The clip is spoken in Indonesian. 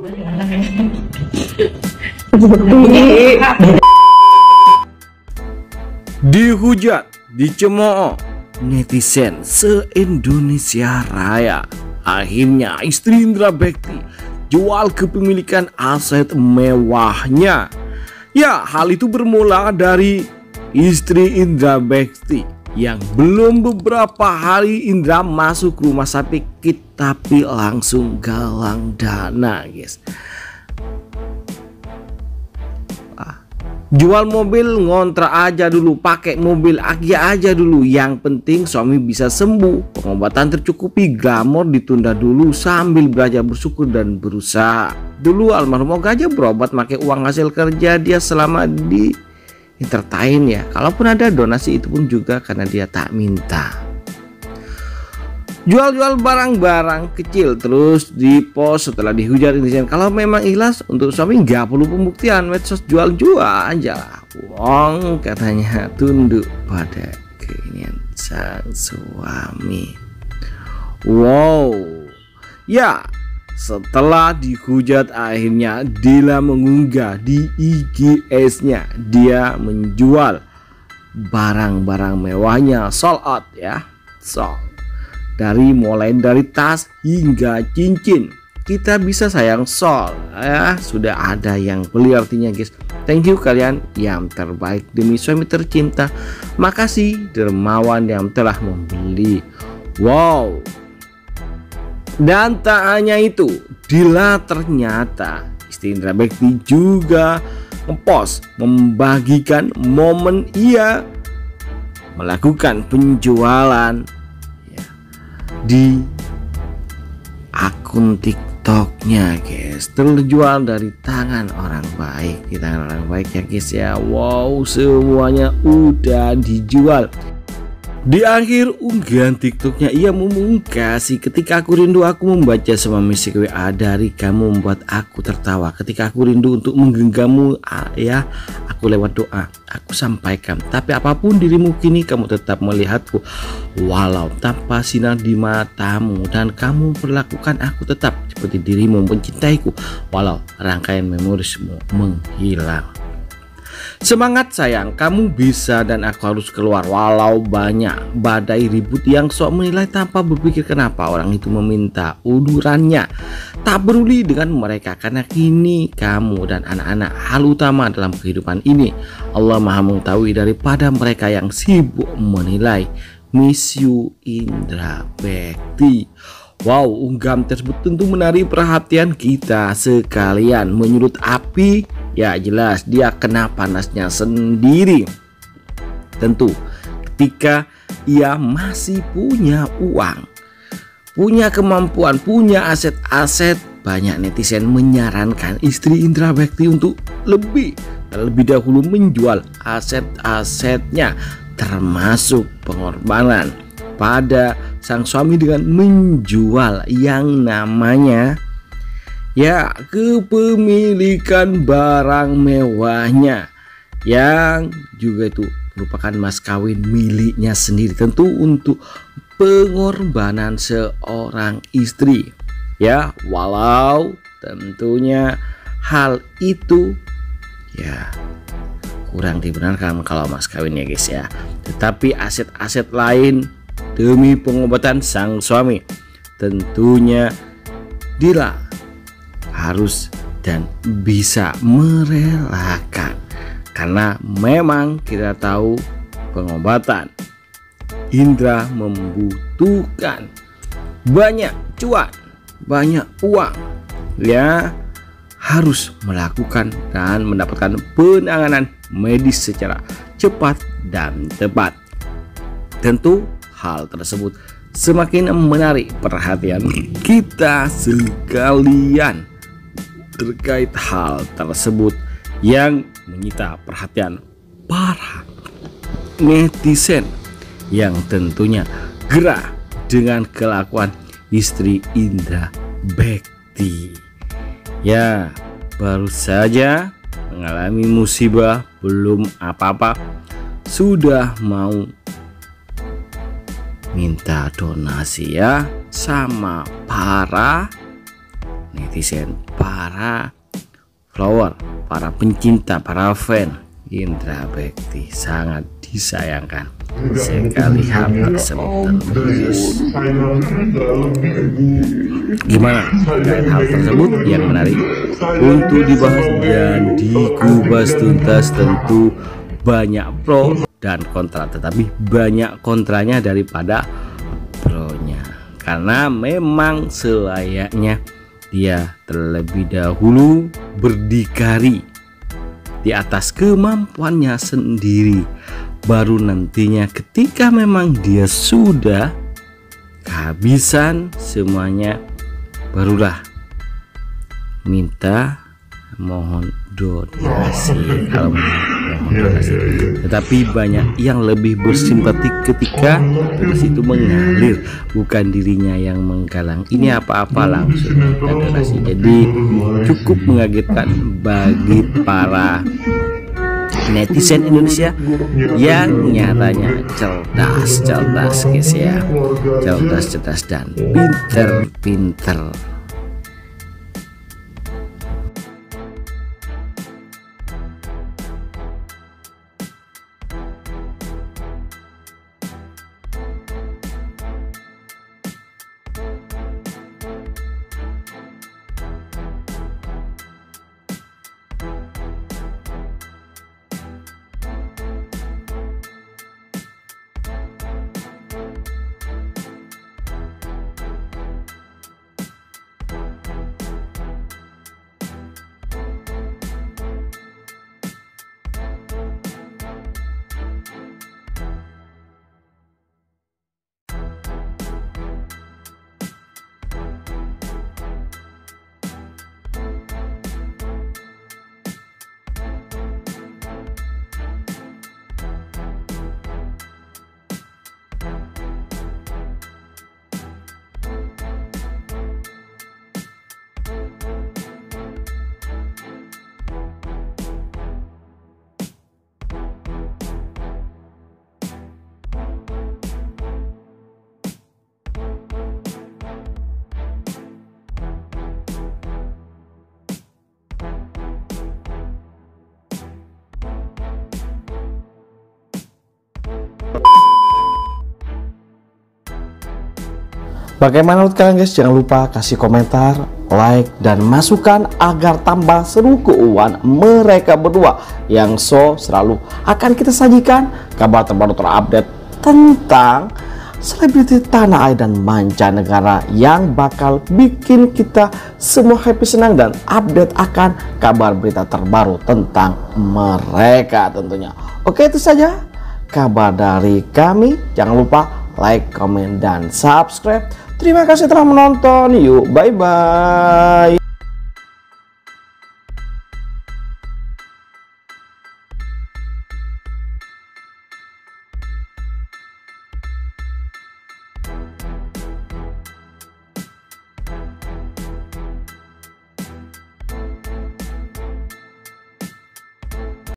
Dihujat, dicemooh netizen se-Indonesia Raya. Akhirnya istri Indra Bekti jual kepemilikan aset mewahnya. Ya, hal itu bermula dari istri Indra Bekti yang belum beberapa hari Indra masuk rumah sakit tapi langsung galang dana, guys. Jual mobil, ngontrak aja dulu, pakai mobil aja dulu. Yang penting suami bisa sembuh, pengobatan tercukupi, glamor ditunda dulu sambil belajar bersyukur dan berusaha. Dulu almarhum Oga aja berobat pakai uang hasil kerja dia selama di entertain ya. Kalaupun ada donasi itu pun juga karena dia tak minta. Jual-jual barang-barang kecil terus dipost setelah dihujat netizen. Kalau memang ikhlas untuk suami nggak perlu pembuktian, medsos jual-jual aja lah. Wong katanya tunduk pada keinginan sang suami. Wow. Ya, setelah dihujat akhirnya Dila mengunggah di IG-nya dia menjual barang-barang mewahnya sold out ya. Mulai dari tas hingga cincin, kita bisa sayang sold ya. Sudah ada yang beli, artinya guys, thank you kalian yang terbaik demi suami tercinta. Makasih dermawan yang telah membeli. Wow. Dan tak hanya itu, Dila ternyata istri Indra Bekti juga ngepost membagikan momen ia melakukan penjualan di akun TikToknya, guys. Terjual dari tangan orang baik, di tangan orang baik ya guys ya. Wow, semuanya udah dijual. Di akhir unggahan TikToknya ia memungkasi, ketika aku rindu aku membaca semua message WA dari kamu membuat aku tertawa. Ketika aku rindu untuk menggenggammu ya, aku lewat doa aku sampaikan. Tapi apapun dirimu kini kamu tetap melihatku walau tanpa sinar di matamu, dan kamu perlakukan aku tetap seperti dirimu mencintaiku walau rangkaian memorismu menghilang. Semangat sayang, kamu bisa dan aku harus keluar walau banyak badai ribut yang sok menilai tanpa berpikir kenapa orang itu meminta undurannya. Tak peduli dengan mereka karena kini kamu dan anak-anak hal utama dalam kehidupan ini. Allah Maha mengetahui daripada mereka yang sibuk menilai. Miss you Indra Bekti. Wow, unggahan tersebut tentu menarik perhatian kita sekalian. Menyulut api, ya jelas dia kena panasnya sendiri. Tentu ketika ia masih punya uang, punya kemampuan, punya aset-aset, banyak netizen menyarankan istri Indra Bekti untuk lebih dahulu menjual aset-asetnya, termasuk pengorbanan pada sang suami dengan menjual yang namanya ya kepemilikan barang mewahnya yang juga itu merupakan mas kawin miliknya sendiri, tentu untuk pengorbanan seorang istri ya. Walau tentunya hal itu ya kurang dibenarkan kalau mas kawin ya guys ya, tetapi aset-aset lain demi pengobatan sang suami tentunya Dila harus dan bisa merelakan, karena memang kita tahu pengobatan Indra membutuhkan banyak cuan, banyak uang ya, harus melakukan dan mendapatkan penanganan medis secara cepat dan tepat. Tentu hal tersebut semakin menarik perhatian kita sekalian terkait hal tersebut yang menyita perhatian para netizen yang tentunya gerah dengan kelakuan istri Indra Bekti. Ya, baru saja mengalami musibah, belum apa-apa sudah mau minta donasi ya sama para netizen, para follower, para pencinta, para fan Indra Bekti sangat disayangkan sekali hal tersebut tertulis. Gimana terkait hal tersebut yang menarik untuk dibahas dan dikupas tuntas? Tentu banyak pro dan kontra, tetapi banyak kontranya daripada pro-nya, karena memang selayaknya dia terlebih dahulu berdikari di atas kemampuannya sendiri, baru nantinya ketika memang dia sudah kehabisan semuanya, barulah minta mohon donasi. Kalau mohon donasi, tetapi banyak yang lebih bersimpati ketika donasi itu mengalir, bukan dirinya yang menggalang. Ini apa-apa langsung minta donasi. Jadi cukup mengagetkan bagi para netizen Indonesia yang nyatanya cerdas guys ya, cerdas dan pinter. Bagaimana menurut kalian guys? Jangan lupa kasih komentar, like, dan masukan agar tambah seru keuangan mereka berdua yang selalu akan kita sajikan kabar terbaru terupdate tentang selebriti tanah air dan mancanegara yang bakal bikin kita semua happy, senang, dan update akan kabar berita terbaru tentang mereka tentunya. Oke, itu saja kabar dari kami. Jangan lupa like, komen, dan subscribe. Terima kasih telah menonton. Yuk, bye-bye.